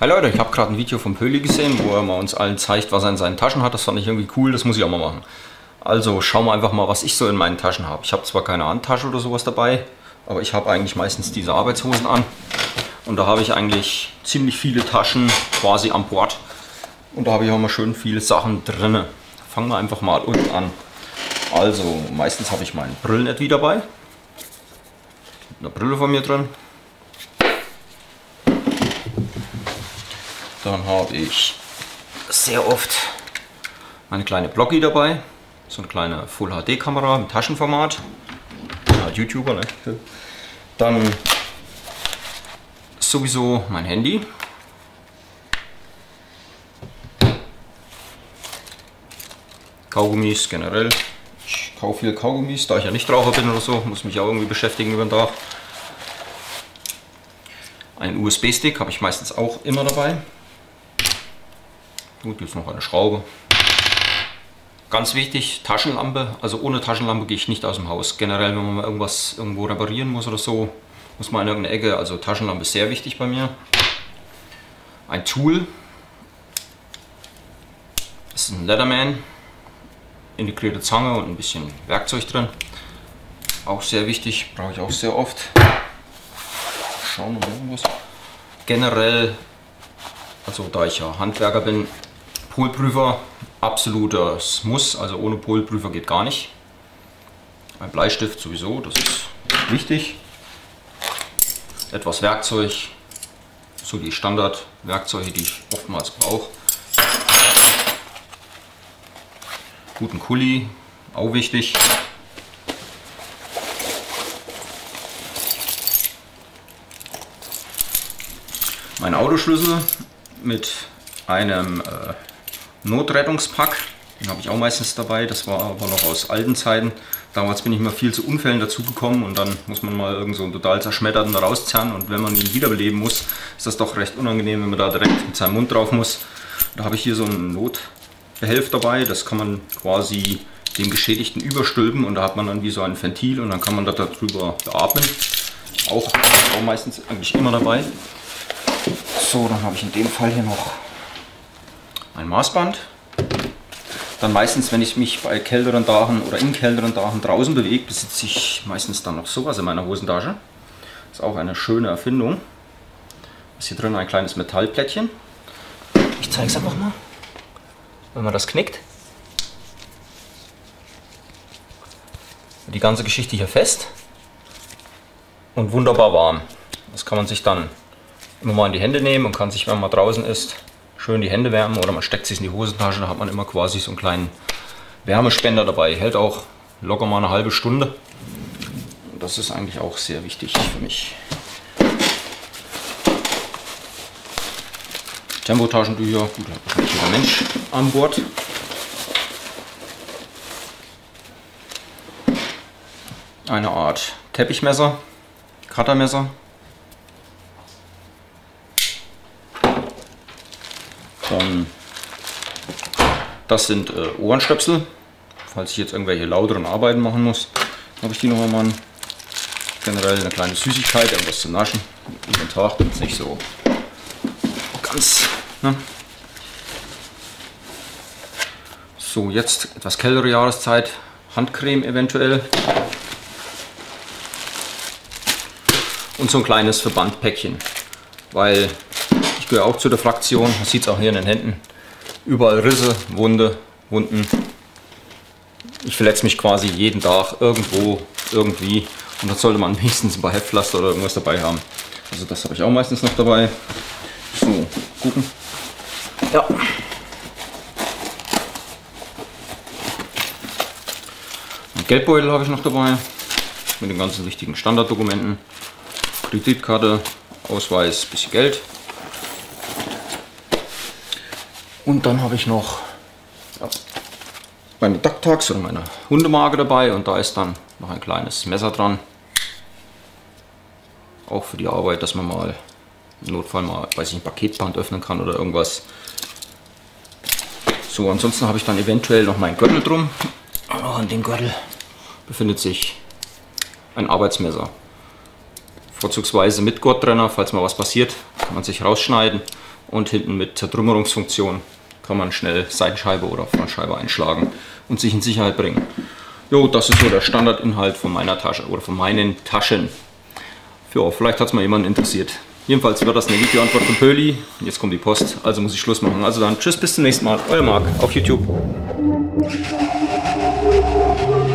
Hi Leute, ich habe gerade ein Video vom Pöli gesehen, wo er mal uns allen zeigt, was er in seinen Taschen hat. Das fand ich irgendwie cool, das muss ich auch mal machen. Also schauen wir einfach mal, was ich so in meinen Taschen habe. Ich habe zwar keine Handtasche oder sowas dabei, aber ich habe eigentlich meistens diese Arbeitshosen an. Und da habe ich eigentlich ziemlich viele Taschen quasi an Bord. Und da habe ich auch mal schön viele Sachen drin. Fangen wir einfach mal unten an. Also meistens habe ich mein Brillenetui dabei. Eine Brille von mir drin. Dann habe ich sehr oft meine kleine Bloggy dabei. So eine kleine Full HD Kamera im Taschenformat. Ja, YouTuber, ne? Dann sowieso mein Handy. Kaugummis generell. Ich kaufe viel Kaugummis, da ich ja nicht Raucher bin oder so, muss mich auch irgendwie beschäftigen über den Tag. Einen USB-Stick habe ich meistens auch immer dabei. Gut, jetzt noch eine Schraube. Ganz wichtig, Taschenlampe. Also ohne Taschenlampe gehe ich nicht aus dem Haus. Generell, wenn man mal irgendwas irgendwo reparieren muss oder so, muss man in irgendeine Ecke. Also Taschenlampe ist sehr wichtig bei mir. Ein Tool. Das ist ein Leatherman. Integrierte Zange und ein bisschen Werkzeug drin. Auch sehr wichtig, brauche ich auch sehr oft. Schauen wir mal irgendwas. Generell, also da ich ja Handwerker bin, Polprüfer, absolutes Muss, also ohne Polprüfer geht gar nicht. Ein Bleistift sowieso, das ist wichtig. Etwas Werkzeug, so die Standardwerkzeuge, die ich oftmals brauche. Guten Kuli, auch wichtig. Mein Autoschlüssel mit einem Notrettungspack, den habe ich auch meistens dabei, das war aber noch aus alten Zeiten. Damals bin ich mal viel zu Unfällen dazugekommen und dann muss man mal irgend so einen total zerschmetterten da rauszerren und wenn man ihn wiederbeleben muss, ist das doch recht unangenehm, wenn man da direkt mit seinem Mund drauf muss. Da habe ich hier so einen Notbehelf dabei, das kann man quasi dem Geschädigten überstülpen und da hat man dann wie so ein Ventil und dann kann man da darüber beatmen. Auch meistens eigentlich immer dabei. So, dann habe ich in dem Fall hier noch ein Maßband. Dann meistens, wenn ich mich bei kälteren Tagen oder in kälteren Tagen draußen bewege, besitze ich meistens dann noch sowas in meiner Hosentasche. Das ist auch eine schöne Erfindung. Das ist hier drin ein kleines Metallplättchen. Ich zeige es einfach mal. Wenn man das knickt, die ganze Geschichte hier fest und wunderbar warm. Das kann man sich dann immer mal in die Hände nehmen und kann sich, wenn man draußen ist, schön die Hände wärmen oder man steckt sich in die Hosentasche, da hat man immer quasi so einen kleinen Wärmespender dabei. Hält auch locker mal eine halbe Stunde. Und das ist eigentlich auch sehr wichtig für mich. Tempotaschentücher, gut, hat wahrscheinlich jeder Mensch an Bord. Eine Art Teppichmesser, Cuttermesser. Dann, das sind Ohrenstöpsel, falls ich jetzt irgendwelche lauteren Arbeiten machen muss, habe ich die noch einmal. Generell eine kleine Süßigkeit, irgendwas zu naschen. Über den Tag, damit es nicht so ganz. Ne? So, jetzt etwas kältere Jahreszeit, Handcreme eventuell. Und so ein kleines Verbandpäckchen, weil ich gehöre auch zu der Fraktion, man sieht es auch hier in den Händen, überall Risse, Wunden. Ich verletze mich quasi jeden Tag irgendwo, irgendwie und dann sollte man wenigstens ein paar Heftpflaster oder irgendwas dabei haben. Also das habe ich auch meistens noch dabei. So, gucken. Ja. Ein Geldbeutel habe ich noch dabei, mit den ganzen wichtigen Standarddokumenten. Kreditkarte, Ausweis, bisschen Geld. Und dann habe ich noch meine Ducktags oder meine Hundemarke dabei und da ist dann noch ein kleines Messer dran. Auch für die Arbeit, dass man mal im Notfall mal, weiß ich, ein Paketband öffnen kann oder irgendwas. So, ansonsten habe ich dann eventuell noch meinen Gürtel drum. Und auch an dem Gürtel befindet sich ein Arbeitsmesser. Vorzugsweise mit Gurttrenner, falls mal was passiert, kann man sich rausschneiden. und hinten mit Zertrümmerungsfunktion kann man schnell Seitenscheibe oder Frontscheibe einschlagen und sich in Sicherheit bringen. Jo, das ist so der Standardinhalt von meiner Tasche oder von meinen Taschen. Ja, vielleicht hat es mal jemanden interessiert. Jedenfalls wird das eine Videoantwort von Pöli. Jetzt kommt die Post, also muss ich Schluss machen. Also dann, tschüss, bis zum nächsten Mal. Euer Marc auf YouTube.